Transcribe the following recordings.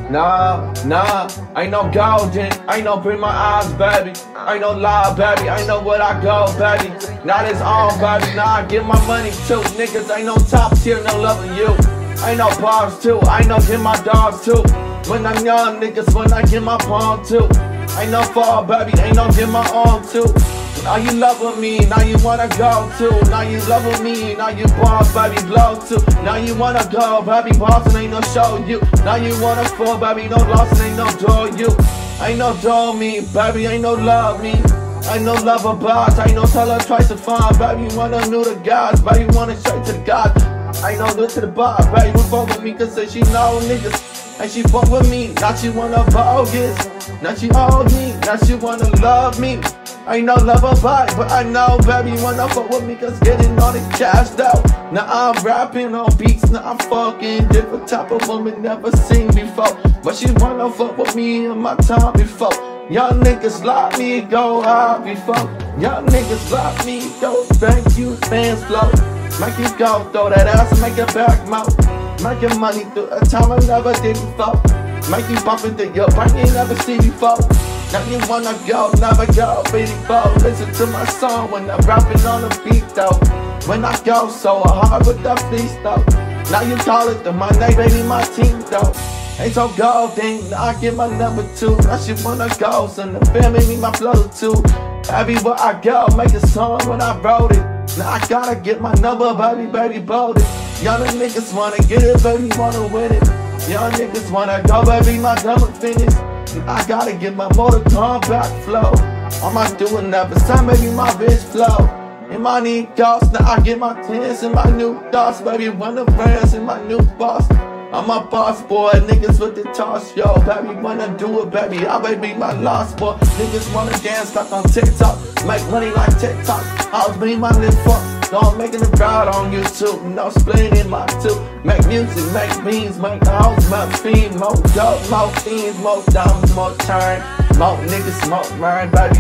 Nah, ain't no golden, ain't no bring my eyes, baby. Ain't no lie, baby, I know what I go, baby. Not it's on, baby, nah, I get my money too. Niggas ain't no top tier, no loving you. Ain't no bars too, I know get my dogs too. When I'm young, niggas, when I get my palm too. Ain't no fall, baby, ain't no get my arm too. Now you love with me, now you wanna go too. Now you love with me, now you boss, baby, blow too. Now you wanna go, baby, boss, and ain't no show you. Now you wanna fall, baby, no loss, and ain't no door you. Ain't no door me, baby, ain't no love me. Ain't no love about, ain't no tell her twice to find, baby, you wanna know the gods, baby, you wanna straight to the God. Ain't no good to the bar, baby, you fuck with me, cause say she know niggas. And she fuck with me, now she wanna bogus. Now she hold me, now she wanna love me. Ain't no love about it, but I know, baby, you wanna fuck with me, cause getting all the cash out. Now I'm rapping on beats, now I'm fucking different type of woman never seen before. But she wanna fuck with me in my time before. Young niggas like me go hard before. Young niggas like me go thank you, fans flow. Make you go, throw that ass and make it back mouth. Making money through a time I never did before. Make you bump into your brain you never see before. Now you wanna go, never go, baby, go. Listen to my song when I'm rapping on the beat though. When I go so hard with the fleece though. Now you call it the my name, baby, my team though. Ain't so golden, now I get my number 2. Now she wanna go, so the family need my flow too. Everywhere I go, make a song when I wrote it. Now I gotta get my number, baby, bold it. Young niggas wanna get it, baby, wanna win it. Young niggas wanna go, baby, my number finish. I gotta get my Motor Combat flow. I'ma do another time, baby, my bitch flow. And my need ghosts, now I get my tens and my new thoughts, baby, one of friends and my new boss. I'm a boss boy, niggas with the toss, yo, baby, wanna do it, baby, I baby my lost boy. Niggas wanna dance like on TikTok, make money like TikTok. I was being my lip fuck, don't making it proud on YouTube, no splitting in my two. Make music, make beans, make the house, make fiend, more dope, more fiends, more diamonds, more turn, more niggas, more mine, baby.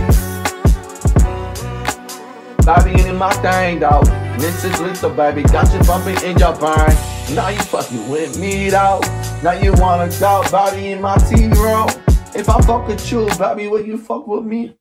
Baby, in my thing, though. This is lethal, baby. Got you bumping in your brain. Now you fucking with me, though. Now you wanna go, baby, in my TV room. If I fuck with you, baby, will you fuck with me?